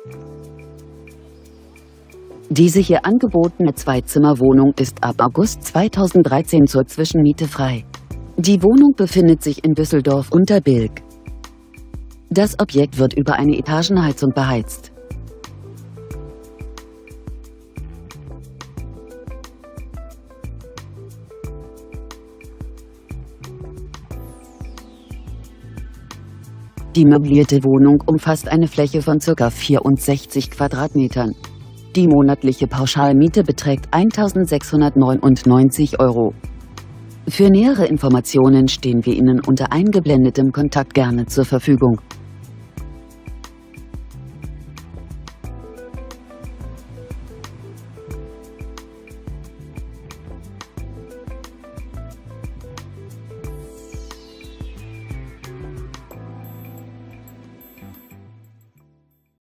Diese hier angebotene Zweizimmerwohnung ist ab August 2013 zur Zwischenmiete frei. Die Wohnung befindet sich in Düsseldorf-Unterbilk. Das Objekt wird über eine Etagenheizung beheizt. Die möblierte Wohnung umfasst eine Fläche von ca. 64 Quadratmetern. Die monatliche Pauschalmiete beträgt 1.699 €. Für nähere Informationen stehen wir Ihnen unter eingeblendetem Kontakt gerne zur Verfügung.